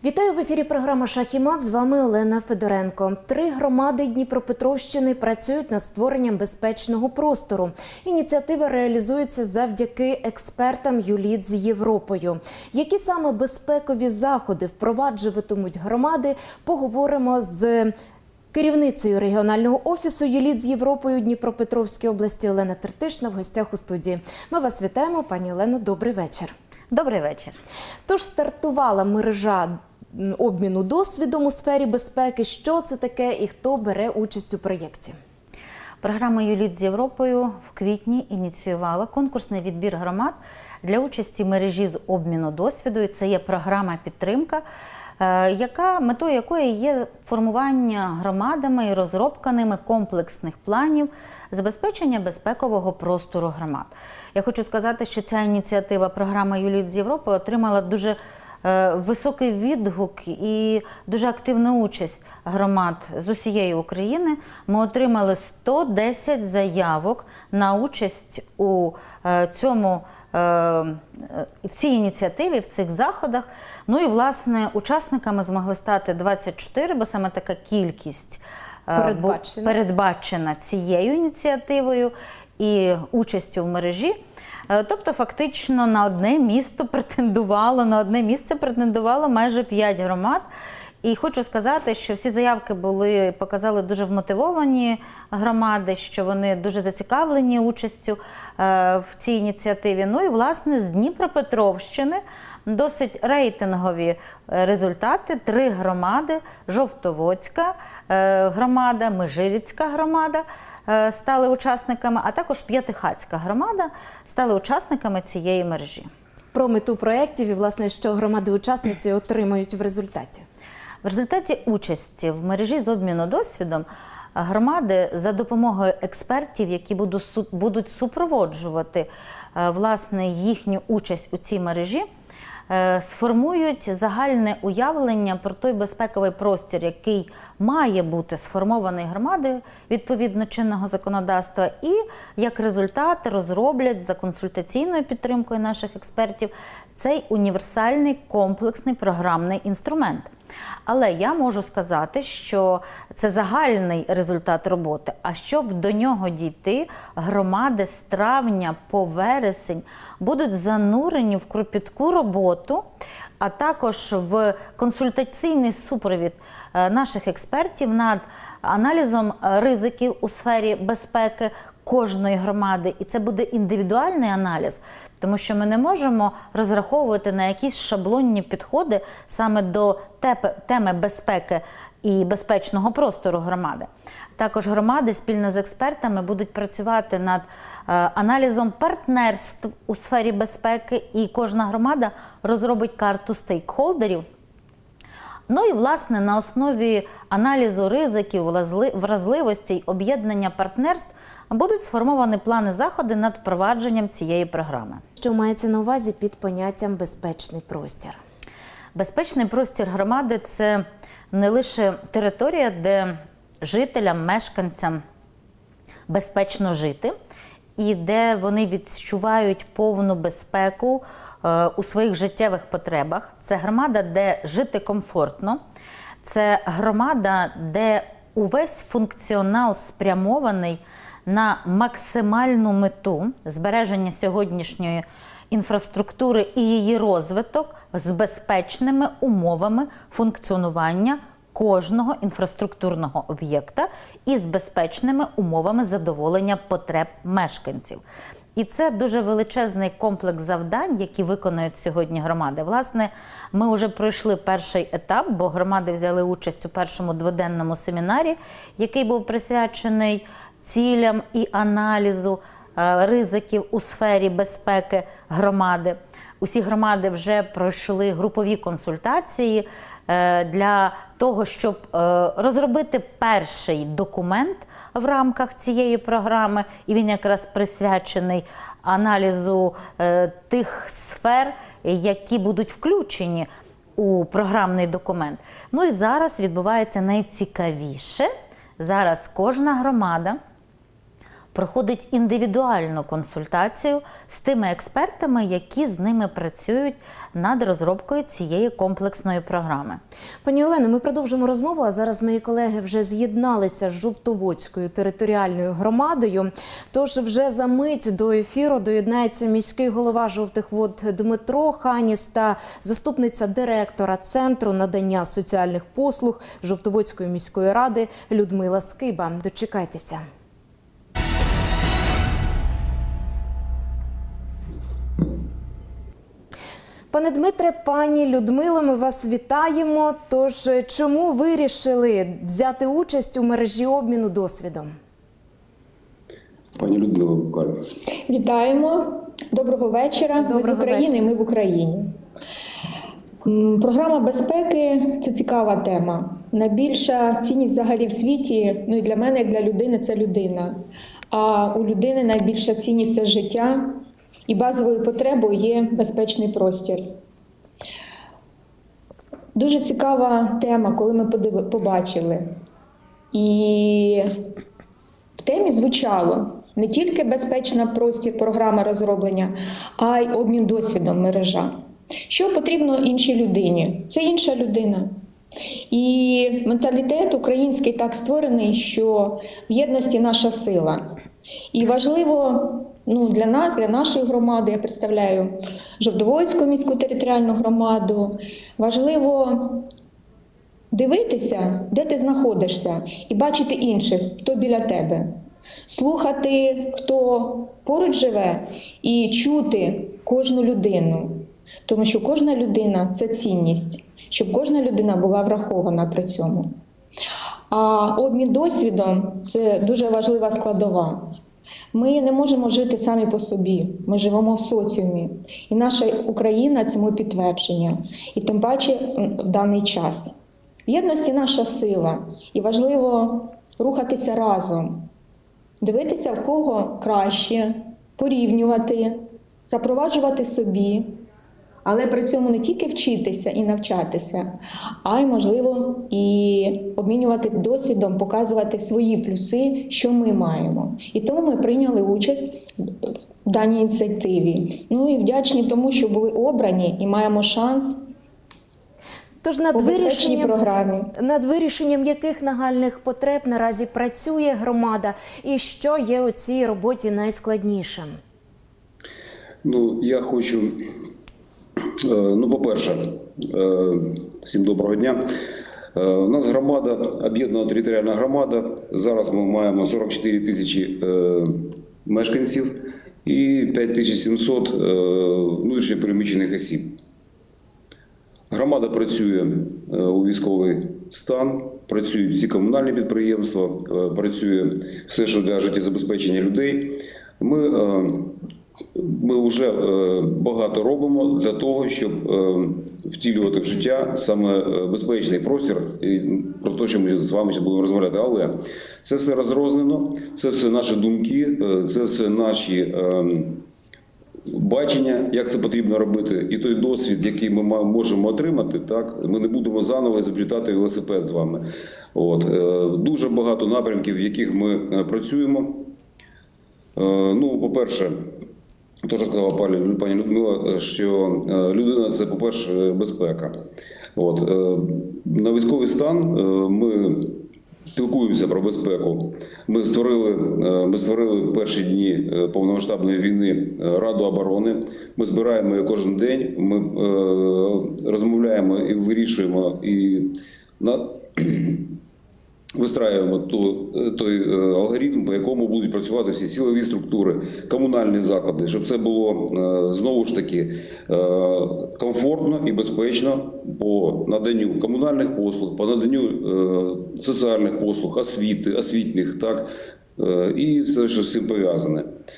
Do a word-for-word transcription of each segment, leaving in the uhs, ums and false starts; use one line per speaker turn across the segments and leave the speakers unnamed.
Вітаю в ефірі програма «Шах і мат». З вами Олена Федоренко. Три громади Дніпропетровщини працюють над створенням безпечного простору. Ініціатива реалізується завдяки експертам ЮЛІТ з Європою. Які саме безпекові заходи впроваджуватимуть громади, поговоримо з керівницею регіонального офісу ЮЛІТ з Європою Дніпропетровської області Олена Тертишна в гостях у студії. Ми вас вітаємо, пані Олено, добрий вечір.
Добрий вечір.
Тож стартувала мережа обміну досвідом у сфері безпеки. Що це таке і хто бере участь у проєкті?
Програма «ЮЛІТ з Європою» в квітні ініціювала конкурсний відбір громад для участі в мережі з обміну досвіду. І це є програма підтримка, яка, метою якої є формування громадами і розробка ними комплексних планів забезпечення безпекового простору громад. Я хочу сказати, що ця ініціатива програми «ЮЛІТ з Європою» отримала дуже високий відгук і дуже активну участь громад з усієї України. Ми отримали сто десять заявок на участь у цьому, в цій ініціативі, в цих заходах. Ну і, власне, учасниками змогли стати двадцять чотири, бо саме така кількість
передбачена,
передбачена цією ініціативою і участю в мережі. Тобто, фактично, на одне місто претендувало, на одне місце претендувало майже п'ять громад. І хочу сказати, що всі заявки були, показали дуже вмотивовані громади, що вони дуже зацікавлені участю в цій ініціативі. Ну і, власне, з Дніпропетровщини досить рейтингові результати. Три громади – Жовтоводська громада, Межирицька громада – стали учасниками, а також П'ятихатська громада стали учасниками цієї мережі.
Про мету проєктів і, власне, що громади-учасниці отримають в результаті?
В результаті участі в мережі з обміну досвідом громади за допомогою експертів, які будуть супроводжувати, власне, їхню участь у цій мережі, сформують загальне уявлення про той безпековий простір, який має бути сформований громадою відповідно чинного законодавства, і як результат розроблять за консультаційною підтримкою наших експертів цей універсальний комплексний програмний інструмент. Але я можу сказати, що це загальний результат роботи, а щоб до нього дійти, громади з травня по вересень будуть занурені в кропітку роботу, а також в консультаційний супровід наших експертів над аналізом ризиків у сфері безпеки кожної громади. І це буде індивідуальний аналіз, тому що ми не можемо розраховувати на якісь шаблонні підходи саме до теми безпеки і безпечного простору громади. Також громади спільно з експертами будуть працювати над аналізом партнерств у сфері безпеки, і кожна громада розробить карту стейкхолдерів. Ну і, власне, на основі аналізу ризиків, вразливостей, об'єднання партнерств будуть сформовані плани заходи над впровадженням цієї програми.
Що мається на увазі під поняттям «безпечний простір»?
Безпечний простір громади – це не лише територія, де жителям, мешканцям безпечно жити, і де вони відчувають повну безпеку е, у своїх життєвих потребах. Це громада, де жити комфортно. Це громада, де увесь функціонал спрямований на максимальну мету збереження сьогоднішньої інфраструктури і її розвиток з безпечними умовами функціонування кожного інфраструктурного об'єкта і з безпечними умовами задоволення потреб мешканців. І це дуже величезний комплекс завдань, які виконують сьогодні громади. Власне, ми вже пройшли перший етап, бо громади взяли участь у першому дводенному семінарі, який був присвячений цілям і аналізу ризиків у сфері безпеки громади. Усі громади вже пройшли групові консультації для того, щоб розробити перший документ в рамках цієї програми, і він якраз присвячений аналізу тих сфер, які будуть включені у програмний документ. Ну і зараз відбувається найцікавіше. Зараз кожна громада проходить індивідуальну консультацію з тими експертами, які з ними працюють над розробкою цієї комплексної програми.
Пані Олено, ми продовжимо розмову, а зараз мої колеги вже з'єдналися з Жовтоводською територіальною громадою. Тож вже за мить до ефіру доєднається міський голова Жовтих Вод Дмитро Ханіс та заступниця директора Центру надання соціальних послуг Жовтоводської міської ради Людмила Скиба. Дочекайтеся. Пане Дмитре, пані Людмило, ми вас вітаємо. Тож, чому вирішили взяти участь у мережі обміну досвідом?
Пані Людмила Букаль.
Вітаємо. Доброго вечора.
Доброго
ми з України,
вечора.
ми в Україні. Програма безпеки – це цікава тема. Найбільша цінність взагалі в світі, ну і для мене, як для людини, це людина. А у людини найбільша цінність – це життя. І базовою потребою є безпечний простір. Дуже цікава тема, коли ми побачили. І в темі звучало не тільки безпечна простір, програма розроблення, а й обмін досвідом, мережа. Що потрібно іншій людині? Це інша людина. І менталітет український так створений, що в єдності наша сила. І важливо, ну, для нас, для нашої громади, я представляю Жовтоводську міську територіальну громаду, важливо дивитися, де ти знаходишся, і бачити інших, хто біля тебе. Слухати, хто поруч живе, і чути кожну людину. Тому що кожна людина – це цінність, щоб кожна людина була врахована при цьому. А обмін досвідом – це дуже важлива складова. Ми не можемо жити самі по собі, ми живемо в соціумі. І наша Україна цьому підтвердження. І тим паче в даний час. В єдності наша сила. І важливо рухатися разом. Дивитися, в кого краще, порівнювати, запроваджувати собі. Але при цьому не тільки вчитися і навчатися, а й, можливо, і обмінювати досвідом, показувати свої плюси, що ми маємо. І тому ми прийняли участь в даній ініціативі. Ну і вдячні тому, що були обрані і маємо шанс
Тож над
у безпечній
вирішенням,
програмі.
над вирішенням яких нагальних потреб наразі працює громада і що є у цій роботі найскладнішим?
Ну, я хочу, ну, по-перше, всім доброго дня. У нас громада, об'єднана територіальна громада. Зараз ми маємо сорок чотири тисячі мешканців і п'ять тисяч сімсот внутрішньо переміщених осіб. Громада працює у військовий стан, працюють всі комунальні підприємства, працює все, що для життєзабезпечення людей. Ми, ми вже багато робимо для того, щоб втілювати в життя саме безпечний простір, і про те, що ми з вами зараз будемо розмовляти. Але це все розрознено, це все наші думки, це все наші бачення, як це потрібно робити, і той досвід, який ми можемо отримати, так, ми не будемо заново заплітати велосипед з вами. От. Дуже багато напрямків, в яких ми працюємо. Ну, по-перше, теж сказала пані Людмила, що людина – це, по-перше, безпека. От. На військовий стан ми спілкуємося про безпеку. Ми створили, ми створили в перші дні повномасштабної війни Раду оборони. Ми збираємо її кожен день, ми розмовляємо і вирішуємо, і на... вистраюємо той алгоритм, по якому будуть працювати всі силові структури, комунальні заклади, щоб це було, знову ж таки, комфортно і безпечно по наданню комунальних послуг, по наданню соціальних послуг, освіти, освітніх, так, і все, що з цим пов'язане.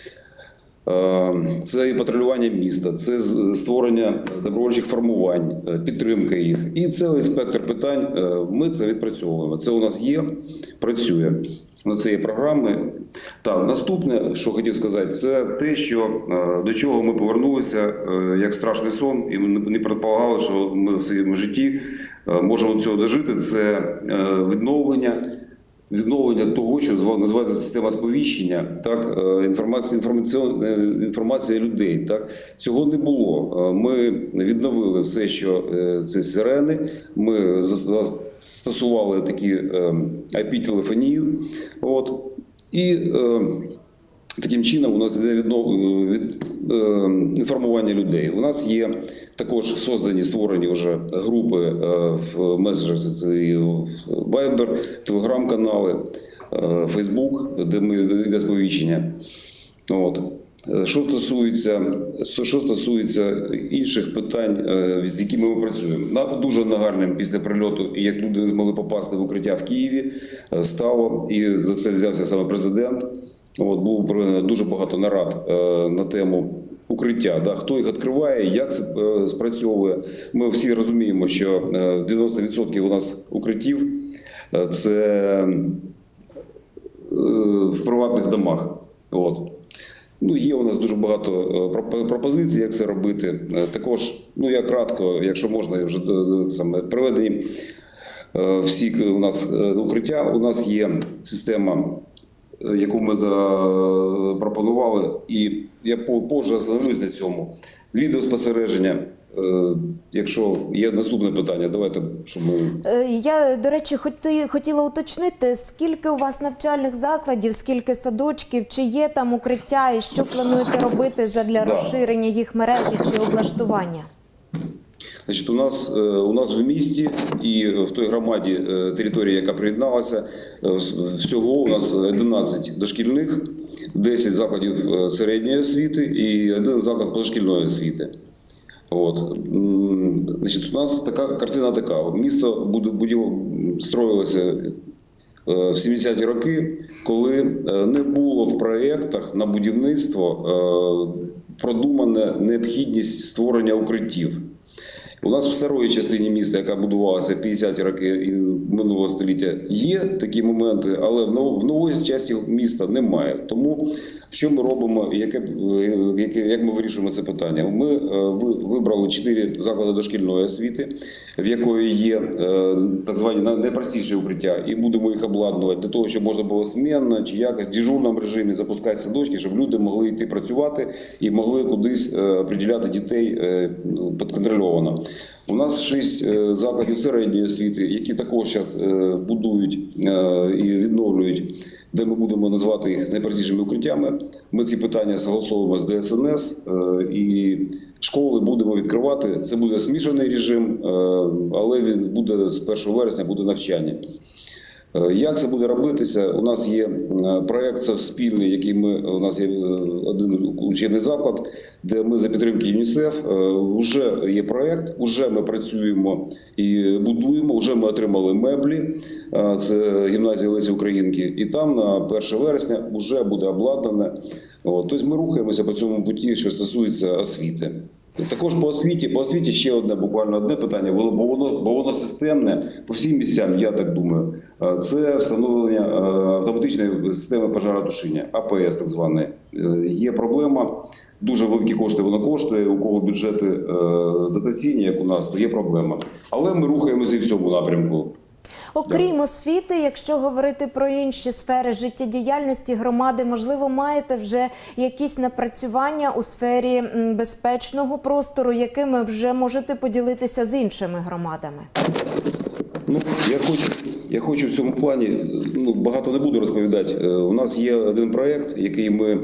Це і патрулювання міста, це створення добровольчих формувань, підтримка їх. І цілий спектр питань ми це відпрацьовуємо. Це у нас є, працює. На це є програми. Так, наступне, що хотів сказати, це те, що до чого ми повернулися як страшний сон, і ми не предполагали, що ми в своєму житті можемо до цього дожити. Це відновлення відновлення того, що називається система сповіщення, так, інформація, інформація, інформація людей. Так. Цього не було. Ми відновили все, що це сирени, ми застосували такі ай пі-телефонію. От, і таким чином у нас йде від інформування людей. У нас є також создані, створені вже групи в меседжах, Viber, Telegram-канали, Facebook, де ми йде сповіщення. От. Що стосується, що стосується інших питань, з якими ми працюємо, дуже нагарним після прильоту, як люди не змогли попасти в укриття в Києві, стало, і за це взявся саме президент. От, було проведено дуже багато нарад е, на тему укриття, да, хто їх відкриває, як це е, спрацьовує. Ми всі розуміємо, що е, дев'яносто відсотків у нас укриттів е, – це е, в приватних домах. От. Ну, є у нас дуже багато е, пропозицій, як це робити. Е, також, ну я кратко, якщо можна, вже е, саме приведені е, всі у нас е, укриття. У нас є система, яку ми запропонували, і я позже остановлюсь на цьому. З відеоспостереження, якщо є наступне питання, давайте, щоб ми...
Я, до речі, хотіла уточнити, скільки у вас навчальних закладів, скільки садочків, чи є там укриття, і що плануєте робити задля
Да. розширення
їх мережі чи облаштування?
Значить, у нас, у нас в місті і в той громаді території, яка приєдналася, всього у нас одинадцять дошкільних, десять закладів середньої освіти і один заклад позашкільної освіти. От. Значить, у нас така картина така. Місто будів... строїлося в сімдесяті роки, коли не було в проєктах на будівництво продумана необхідність створення укриттів. У нас в старої частині міста, яка будувалася в п'ятдесяті роки минулого століття, є такі моменти, але в нової частині міста немає. Тому що ми робимо, яке, яке, як ми вирішуємо це питання? Ми вибрали чотири заклади дошкільної освіти, в якої є так звані найпростіші укриття, і будемо їх обладнувати для того, щоб можна було змінно чи якось в дежурному режимі запускати садочки, щоб люди могли йти працювати і могли кудись приділяти дітей підконтрольовано. У нас шість закладів середньої освіти, які також зараз будують і відновлюють, де ми будемо назвати їх найпростішими укриттями. Ми ці питання согласовуємо з Д С Н С і школи будемо відкривати. Це буде змішаний режим, але він буде з першого вересня буде навчання. Як це буде робитися? У нас є проєкт спільний, який ми, у нас є один учебний заклад, де ми за підтримки ЮНІСЕФ, вже є проєкт, вже ми працюємо і будуємо, вже ми отримали меблі, це гімназія Лесі Українки, і там на перше вересня вже буде обладнане. Тобто ми рухаємося по цьому путі, що стосується освіти. Також по освіті, по освіті ще одне, буквально одне питання, бо воно, бо воно системне по всім місцям, я так думаю. Це встановлення автоматичної системи пожаротушіння, А П С так зване. Є проблема, дуже великі кошти воно коштує, у кого бюджети дотаційні, як у нас, то є проблема. Але ми рухаємося і в цьому напрямку.
Окрім освіти, якщо говорити про інші сфери життєдіяльності громади, можливо, маєте вже якісь напрацювання у сфері безпечного простору, якими вже можете поділитися з іншими громадами?
Ну, я хочу, я хочу в цьому плані, ну, багато не буду розповідати. У нас є один проєкт, який ми,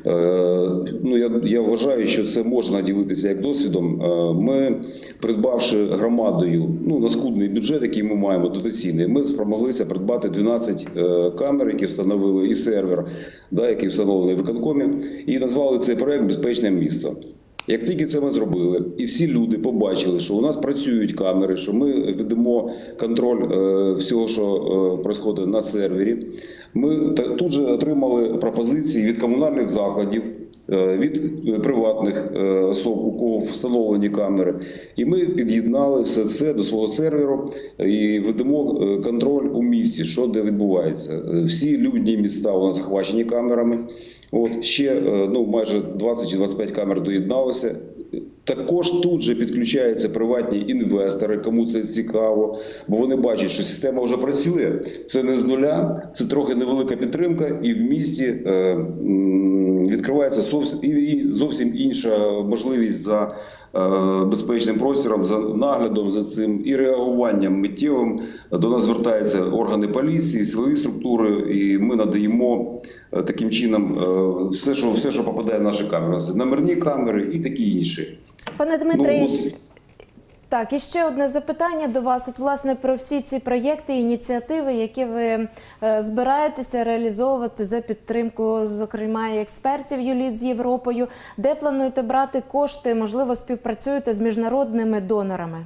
ну, я, я вважаю, що це можна ділитися як досвідом. Ми, придбавши громадою, ну, на скудний бюджет, який ми маємо, дотаційний, ми спромоглися придбати дванадцять камер, які встановили, і сервер, да, який встановлений в виконкомі, і назвали цей проєкт «Безпечне місто». Як тільки це ми зробили, і всі люди побачили, що у нас працюють камери, що ми ведемо контроль всього, що відбувається на сервері, ми тут же отримали пропозиції від комунальних закладів, від приватних особ, у кого встановлені камери. І ми під'єднали все це до свого серверу і ведемо контроль у місті, що де відбувається. Всі людні міста у нас захвачені камерами. От, ще ну, майже двадцять чи двадцять п'ять камер доєдналося. Також тут же підключаються приватні інвестори, кому це цікаво, бо вони бачать, що система вже працює. Це не з нуля, це трохи невелика підтримка, і в місті е, м, відкривається зовсім, і зовсім інша можливість за е, безпечним простором, за наглядом за цим і реагуванням миттєвим. До нас звертаються органи поліції, свої структури, і ми надаємо е, таким чином е, все, що, все, що попадає в наші камери. Це номерні камери і такі інші.
Пане Дмитре,
Ну,
і- так, і ще одне запитання до вас. От, власне, про всі ці проєкти і ініціативи, які ви е, збираєтеся реалізовувати за підтримку, зокрема, і експертів ЮЛІТ з Європою. Де плануєте брати кошти? Можливо, співпрацюєте з міжнародними донорами?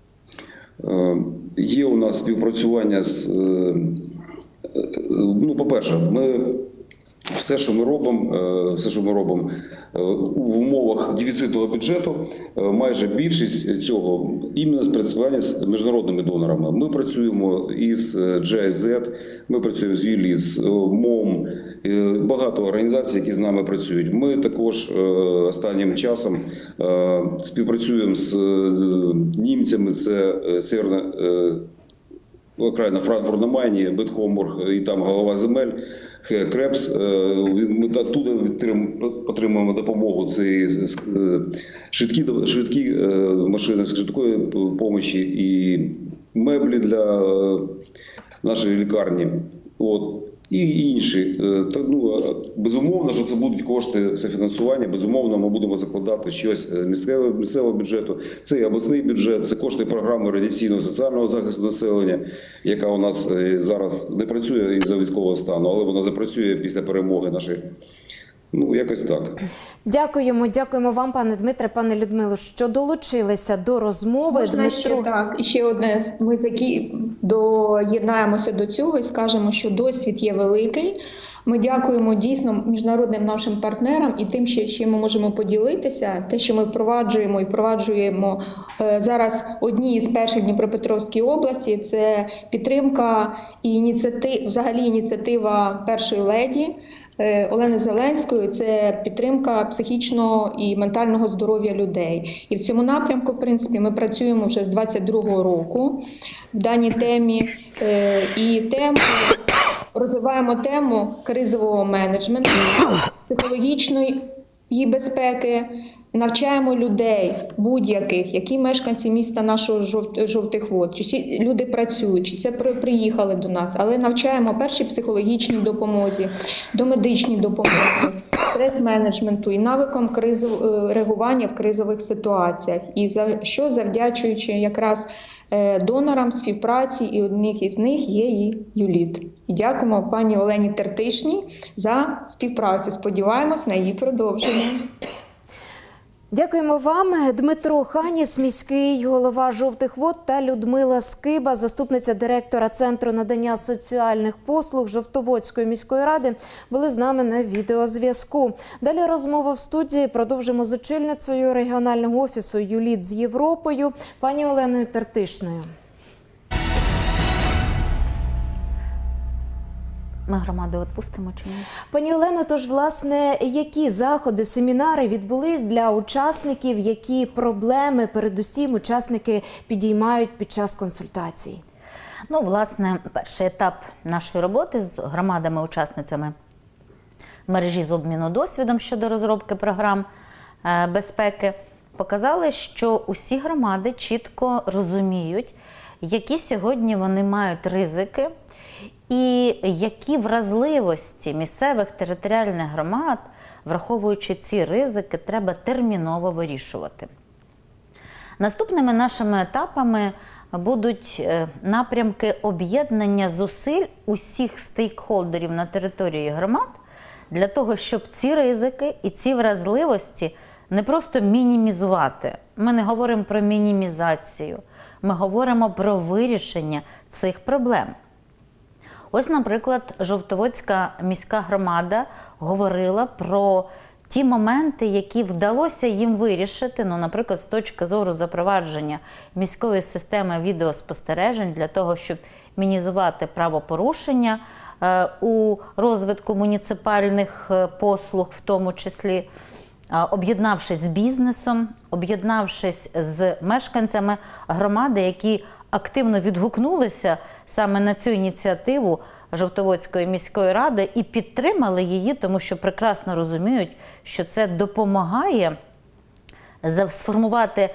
Е, Є у нас співпрацювання з, е, е, ну, по-перше, ми все, що ми робимо, е, все, що ми робимо е, в умовах дефіцитного бюджету, е, майже більшість цього іменно співпрацювання з міжнародними донорами. Ми працюємо із джі ай зет, ми працюємо з ЮЛІТ, з МОМ, е, багато організацій, які з нами працюють. Ми також е, останнім часом е, співпрацюємо з е, німцями, це е, Северна е, окраїна Франкфурт на Майні, Бетхомбург і там голова земель. Крепс, ми туди отримуємо допомогу, це швидкі, швидкі машини з швидкої допомоги і меблі для нашої лікарні. От. І інші. Ну, безумовно, що це будуть кошти, це фінансування, безумовно, ми будемо закладати щось місцевого, місцевого бюджету, це і обласний бюджет, це кошти програми радіаційного соціального захисту населення, яка у нас зараз не працює із-за військового стану, але вона запрацює після перемоги нашої. Ну, якось так.
Дякуємо, дякуємо вам, пане Дмитре, пане Людмило, що долучилися до розмови.
Можна
Дмитро...
ще, так, і ще одне, ми закі... доєднаємося до цього і скажемо, що досвід є великий. Ми дякуємо дійсно міжнародним нашим партнерам і тим, що ще ми можемо поділитися. Те, що ми впроваджуємо і впроваджуємо е, зараз одні із перших в Дніпропетровській області, це підтримка і ініціатив, взагалі ініціатива першої леді Олени Зеленської, це підтримка психічного і ментального здоров'я людей. І в цьому напрямку, в принципі, ми працюємо вже з двадцять другого року в даній темі. І тему, розвиваємо тему кризового менеджменту, психологічної безпеки, навчаємо людей будь-яких, які мешканці міста нашого Жовтих Вод, чи всі люди працюють, чи це приїхали до нас, але навчаємо першій психологічній допомозі, домедичній допомозі, стрес-менеджменту і навикам кризов... реагування в кризових ситуаціях. І за що завдячуючи якраз донорам співпраці, і одних із них є і ЮЛІТ. І дякуємо пані Олені Тертишній за співпрацю. Сподіваємось на її продовження.
Дякуємо вам. Дмитро Ханіс, міський голова Жовтих Вод, та Людмила Скиба, заступниця директора Центру надання соціальних послуг Жовтоводської міської ради, були з нами на відеозв'язку. Далі розмову в студії продовжимо з очільницею регіонального офісу ЮЛІТ з Європою, пані Оленою Тертишною.
Ми громади відпустимо чи ні?
Пані Олено, тож, власне, які заходи, семінари відбулись для учасників, які проблеми, передусім, учасники підіймають під час консультацій?
Ну, власне, перший етап нашої роботи з громадами-учасницями мережі з обміну досвідом щодо розробки програм безпеки показали, що усі громади чітко розуміють, які сьогодні вони мають ризики, і які вразливості місцевих територіальних громад, враховуючи ці ризики, треба терміново вирішувати. Наступними нашими етапами будуть напрямки об'єднання зусиль усіх стейкхолдерів на території громад для того, щоб ці ризики і ці вразливості не просто мінімізувати. Ми не говоримо про мінімізацію, ми говоримо про вирішення цих проблем. Ось, наприклад, Жовтоводська міська громада говорила про ті моменти, які вдалося їм вирішити, ну, наприклад, з точки зору запровадження міської системи відеоспостережень для того, щоб мінімізувати правопорушення е, у розвитку муніципальних послуг, в тому числі об'єднавшись з бізнесом, об'єднавшись з мешканцями громади, які активно відгукнулися саме на цю ініціативу Жовтоводської міської ради і підтримали її, тому що прекрасно розуміють, що це допомагає сформувати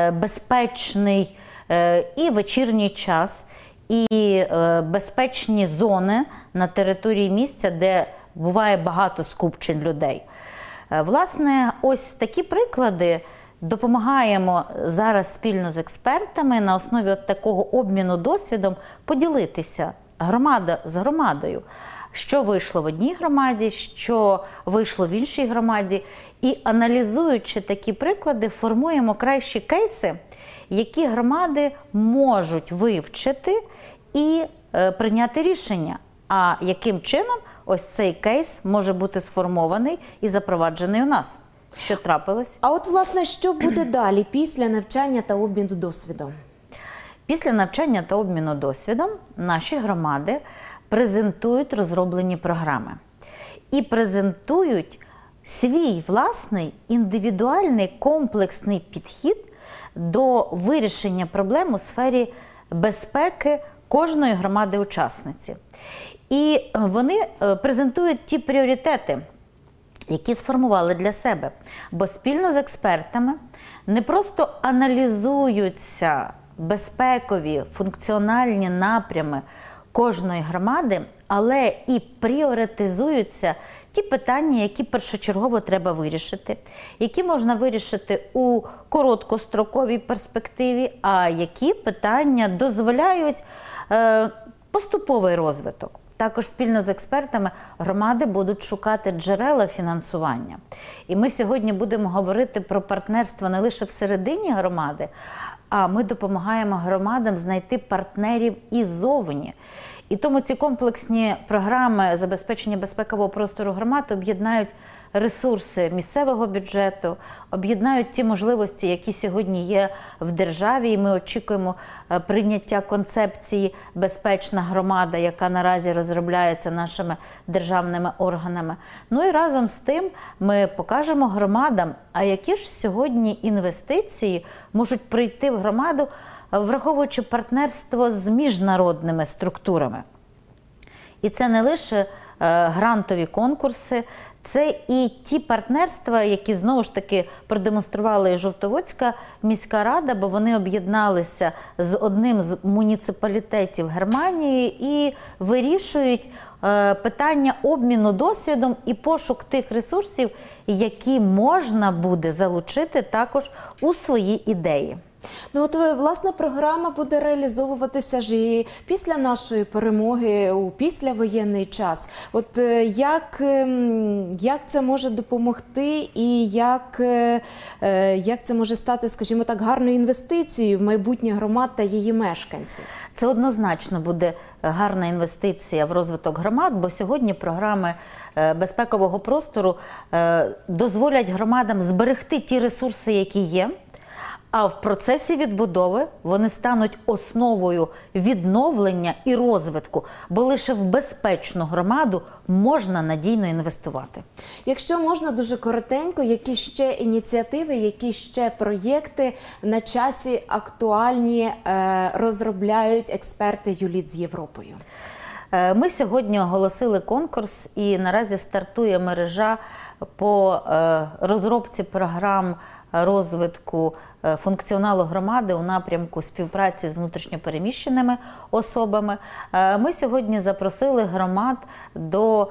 безпечний і вечірній час, і безпечні зони на території місця, де буває багато скупчень людей. Власне, ось такі приклади допомагаємо зараз спільно з експертами на основі от такого обміну досвідом поділитися громада з громадою, що вийшло в одній громаді, що вийшло в іншій громаді. І аналізуючи такі приклади, формуємо кращі кейси, які громади можуть вивчити і е, прийняти рішення. А яким чином ось цей кейс може бути сформований і запроваджений у нас? Що трапилось?
А от, власне, що буде далі після навчання та обміну досвідом?
Після навчання та обміну досвідом наші громади презентують розроблені програми. І презентують свій власний індивідуальний комплексний підхід до вирішення проблем у сфері безпеки кожної громади-учасниці. І вони презентують ті пріоритети, які сформували для себе. Бо спільно з експертами не просто аналізуються безпекові, функціональні напрями кожної громади, але і пріоритизуються ті питання, які першочергово треба вирішити, які можна вирішити у короткостроковій перспективі, а які питання дозволяють е, поступовий розвиток. Також спільно з експертами громади будуть шукати джерела фінансування. І ми сьогодні будемо говорити про партнерство не лише всередині громади, а ми допомагаємо громадам знайти партнерів і зовні. І тому ці комплексні програми забезпечення безпекового простору громад об'єднають ресурси місцевого бюджету, об'єднають ті можливості, які сьогодні є в державі, і ми очікуємо прийняття концепції «Безпечна громада», яка наразі розробляється нашими державними органами. Ну і разом з тим ми покажемо громадам, а які ж сьогодні інвестиції можуть прийти в громаду, враховуючи партнерство з міжнародними структурами. І це не лише грантові конкурси, це і ті партнерства, які знову ж таки продемонструвала і Жовтоводська міська рада, бо вони об'єдналися з одним з муніципалітетів Германії і вирішують питання обміну досвідом і пошук тих ресурсів, які можна буде залучити також у свої ідеї.
Ну от, власне, програма буде реалізовуватися ж і після нашої перемоги, у післявоєнний час. От як, як це може допомогти і як, як це може стати, скажімо так, гарною інвестицією в майбутнє громад та її мешканців?
Це однозначно буде гарна інвестиція в розвиток громад, бо сьогодні програми безпекового простору дозволять громадам зберегти ті ресурси, які є, а в процесі відбудови вони стануть основою відновлення і розвитку, бо лише в безпечну громаду можна надійно інвестувати.
Якщо можна, дуже коротенько, які ще ініціативи, які ще проєкти на часі актуальні розробляють експерти ЮЛІТ з Європою?
Ми сьогодні оголосили конкурс і наразі стартує мережа по розробці програм розвитку функціоналу громади у напрямку співпраці з внутрішньопереміщеними особами. Ми сьогодні запросили громад до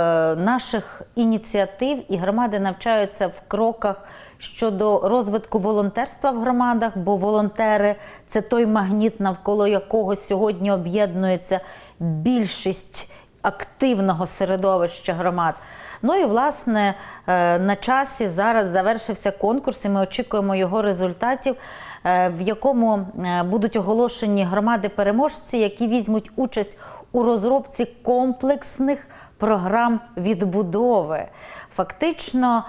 наших ініціатив, і громади навчаються в кроках щодо розвитку волонтерства в громадах, бо волонтери – це той магніт, навколо якого сьогодні об'єднується більшість активного середовища громад. Ну і, власне, на часі зараз завершився конкурс, і ми очікуємо його результатів, в якому будуть оголошені громади-переможці, які візьмуть участь у розробці комплексних програм відбудови. Фактично,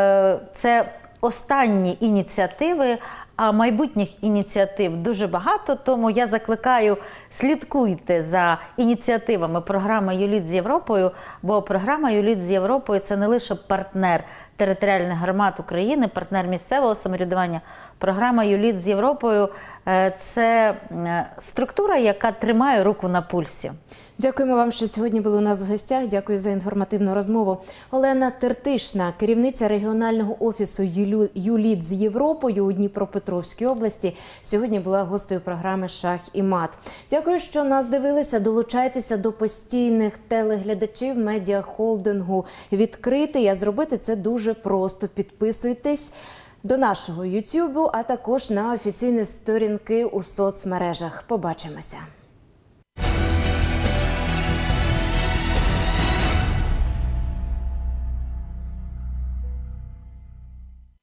це останні ініціативи, а майбутніх ініціатив дуже багато, тому я закликаю, слідкуйте за ініціативами програми «ЮЛІТ з Європою», бо програма «ЮЛІТ з Європою» – це не лише партнер територіальних громад України, партнер місцевого самоврядування. Програма «Юліт з Європою» – це структура, яка тримає руку на пульсі.
Дякуємо вам, що сьогодні були у нас в гостях. Дякую за інформативну розмову. Олена Тертишна, керівниця регіонального офісу «Юліт з Європою» у Дніпропетровській області, сьогодні була гостею програми «Шах і мат». Дякую, що нас дивилися. Долучайтеся до постійних телеглядачів медіахолдингу «Відкритий». А зробити це дуже просто. Підписуйтесь до нашого ютубу, а також на офіційні сторінки у соцмережах. Побачимося!